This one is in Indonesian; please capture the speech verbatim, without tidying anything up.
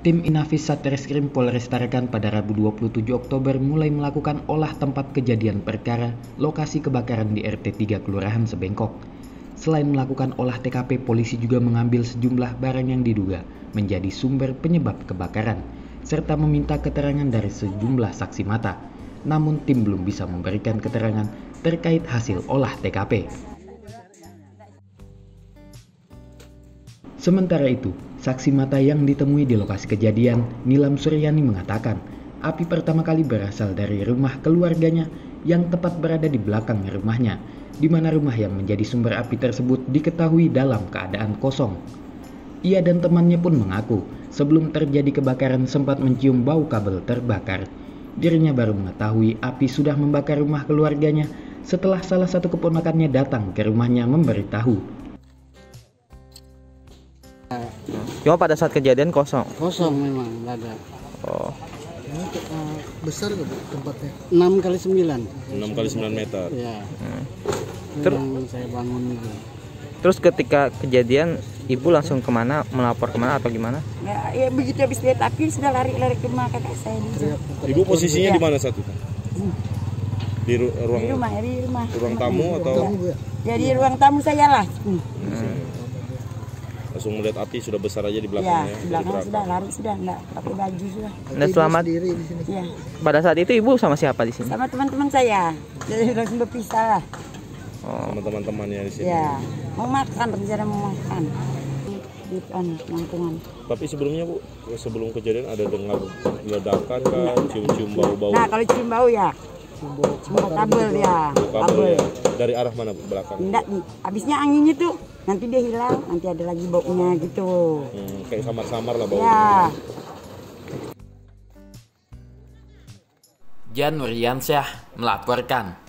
Tim Inafis Satreskrim Polres Tarakan pada Rabu dua puluh tujuh Oktober mulai melakukan olah tempat kejadian perkara lokasi kebakaran di R T tiga Kelurahan Sebengkok. Selain melakukan olah T K P, polisi juga mengambil sejumlah barang yang diduga menjadi sumber penyebab kebakaran, serta meminta keterangan dari sejumlah saksi mata. Namun tim belum bisa memberikan keterangan terkait hasil olah T K P. Sementara itu, saksi mata yang ditemui di lokasi kejadian, Nilam Suryani mengatakan, api pertama kali berasal dari rumah keluarganya yang tepat berada di belakang rumahnya, di mana rumah yang menjadi sumber api tersebut diketahui dalam keadaan kosong. Ia dan temannya pun mengaku, sebelum terjadi kebakaran sempat mencium bau kabel terbakar. Dirinya baru mengetahui api sudah membakar rumah keluarganya setelah salah satu keponakannya datang ke rumahnya memberitahu. Cuma pada saat kejadian kosong? Kosong memang, nggak ada. Oh. Ini uh, besar nggak tempatnya? enam kali sembilan. enam kali sembilan meter. Ya. Hmm. Terus saya bangun itu. Terus ketika kejadian, ibu langsung kemana, melapor kemana atau gimana? Ya, ya begitu habis lihat api sudah lari-lari ke rumah kakak saya di ya, Ibu posisinya ya. Di mana saat itu? Hmm. Di ru ruang di rumah, ya, di rumah. Ruang tamu ya, atau? Ya. ya di ruang tamu saya lah. Hmm. Hmm. Langsung melihat api sudah besar aja di Ya, belakangnya. di belakang sudah lari sudah enggak pakai baju sudah. Dan selamat diri di sini. Ya. Pada saat itu ibu sama siapa di sini? Sama teman-teman saya. Jadi langsung berpisah lah. Oh. Sama teman-temannya di sini. Ya, mau makan, rencana mau makan di anak kampungan. Tapi sebelumnya Bu, sebelum kejadian ada dengar ledakan kan, cium-cium bau-bau. Nah, kalau cium bau ya. Cium kabel ya. Kabel ya. Dari arah mana Bu? Belakang? Enggak, habisnya anginnya tuh nanti dia hilang, nanti ada lagi baunya gitu. Hmm, kayak samar-samar lah baunya. Ya. Jan Nuryansyah melaporkan.